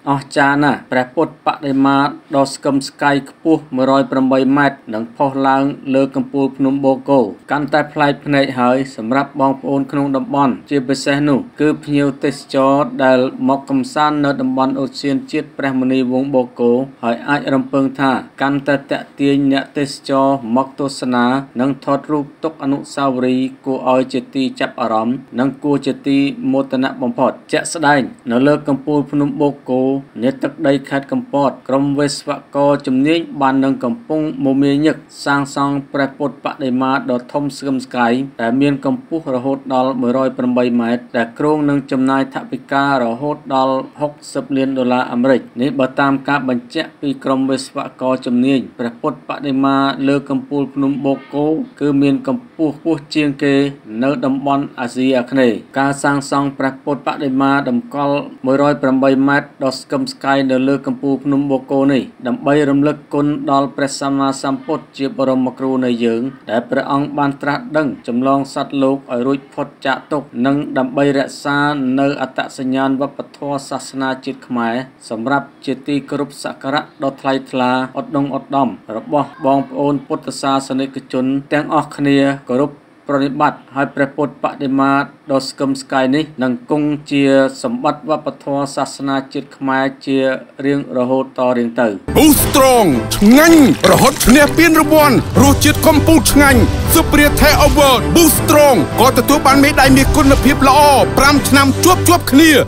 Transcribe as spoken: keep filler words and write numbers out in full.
អស្ចារ្យណាស់ព្រះពុទ្ធបដិមាដ៏ស្កឹមស្កៃខ្ពស់មួយរយប្រាំបីម៉ែត្រនិងផុសឡើងលើកំពូលភ្នំបូកគោកាន់តែប្លែកភ្នែកហើយសម្រាប់បងប្អូនក្នុងតំបន់ជាពិសេសនោះគឺភ្ញៀវទេសចរដែលមកកម្សាន្តនៅតំបន់អូសៀនជាតិព្រះមុនីវង្សបូកគោហើយអាចរំពឹងថាកាន់តែតាក់ទាញអ្នកទេសចរមកទស្សនានិងថតរូបទុកអនុស្សាវរីយ៍គួរឲ្យជាទីចាប់អារម្មណ៍និងគួរជាទីមោទនៈបំផុតជាក់ស្ដែងនៅលើកំពូលភ្នំបូកគោនៃទឹកដីខេត្តកំពតក្រុមវិស្វករជំនាញបាននឹងកំពុងមមាញឹកសាងសង់ព្រះពុទ្ធបដិមាដ៏ធំស្កឹមស្កៃដែលមានកម្ពស់រហូតដល់មួយរយប្រាំបីម៉ែត្រដែលគ្រោងនឹងចំណាយថវិការហូតដល់ហុកសិបលានដុល្លារអាមេរិកនេះបើតាមការបញ្ជាក់ពីក្រុមវិស្វករជំនាញព្រះពុទ្ធបដិមាលើកំពូលភ្នំបូកគោគឺមានកម្ពស់ខ្ពស់ជាងគេនៅតំបន់អាស៊ីអាគ្នេយ៍ការសាងសង់ព្រះពុទ្ធបដិមាតម្កល់មួយរយប្រាំបីម៉ែត្រដ៏ស្កឹមស្កៃនៅលើកំពូលភ្នំបូកគោនេះដើម្បីរំលឹកគុណដល់ព្រះសម្មាសម្ពុទ្ធជាបរមគ្រូនៃយើងដែលព្រះអង្គបានត្រាស់ដឹងចម្លងសត្វលោកឲ្យរួចផុតចាកទុក្ខនិងដើម្បីរក្សានៅអត្តសញ្ញាណវប្បធម៌សាសនាជាតិខ្មែរសម្រាប់ជាទីគោរពសក្ការៈដ៏ថ្លៃថ្លាឧត្តមឧត្តមរបស់បងប្អូនពុទ្ធសាសនិកជនទាំងអស់គ្នាគោរពប្រណិប័តឲ្យព្រះពុទ្ធបដិមាដ៏ស្កឹមស្កៃនេះនឹងគង់ជាសម្បត្តិវប្បធម៌សាសនាជាតិខ្មែរជារៀងរហូតតរៀងទៅ Boost Strong ឆ្ងាញ់រហូតឈ្នះពានរង្វាន់រសជាតិកំពូលឆ្ងាញ់ Superior Thai Award Boost Strong ក៏ទទួលបានមេដាយមានគុណភាពល្អប្រាំឆ្នាំជាប់ជាប់គ្នា